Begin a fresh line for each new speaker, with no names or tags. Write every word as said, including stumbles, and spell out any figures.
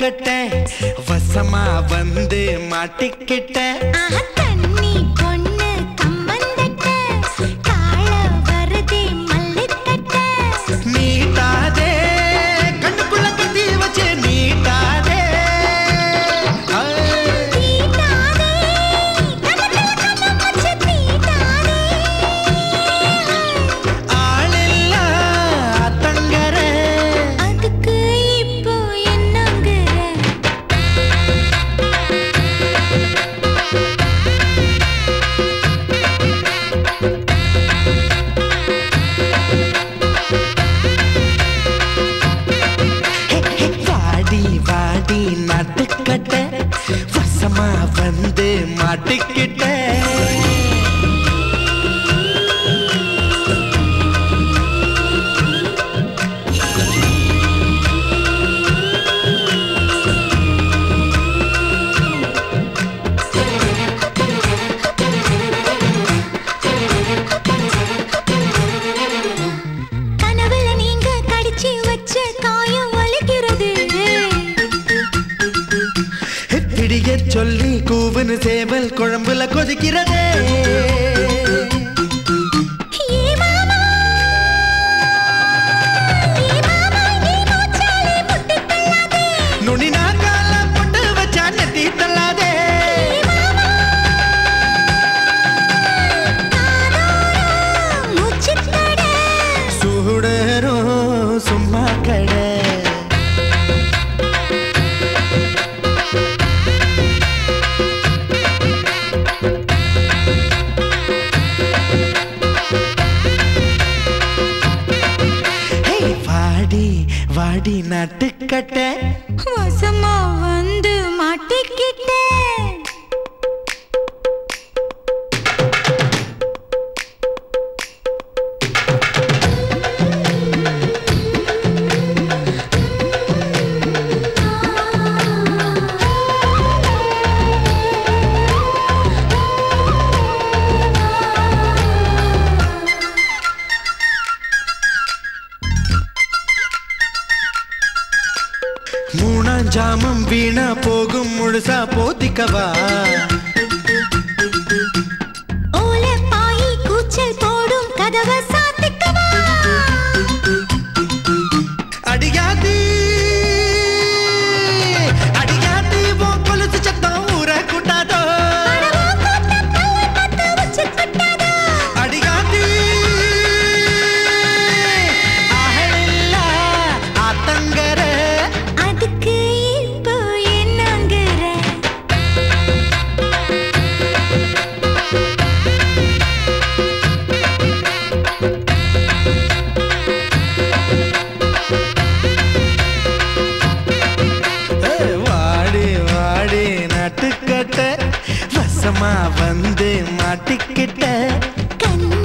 நாட்டுக்கட்ட வசமா வந்து மாட்டிக்கிட்ட
தண்ணி பொண்ணு கம்மந்தட்ட கால வரதே மல்லித்தட்ட
நீட்டாதே கண்ணுக்குள்ள கத்தி வச்சு நீட்டாதே நாட்டுக்கட்ட வசமா வந்து மாட்டிக்கிட்ட
கனவுல நீங்க கடிச்சு வச்ச காயம் வலிக்கிறது
பிடிய சொல்லி கூவனு சேவல் குழம்புல கொதிக்கிறதே நுனி நாக்கால பொட்டு வச்சா நெத்தி தள்ளாதே சூடரோ சும்மா கடை வாடி வாடி நாட்டுக்கட்ட
வசமா வந்து மாட்டிக்கிட்ட
மூணாம் ஜாமம் வீணா போகும் முழுசா போத்திக்கவா
ஓல பாயி கூச்சல் போடும் கதவை சாத்திக்கவா
அடியாதி அடியாதி ஓ கொலுசு சத்தம் ஊர கூட்டாதோ அடியாதி ஆஹில்ல ஆத்தங்கர
அதுக்கு இப்போ என்னங்கற
வாடி வாடி நாட்டுக்கட்ட வசமா வந்து மாட்டிக்கிட்ட
கண்ணு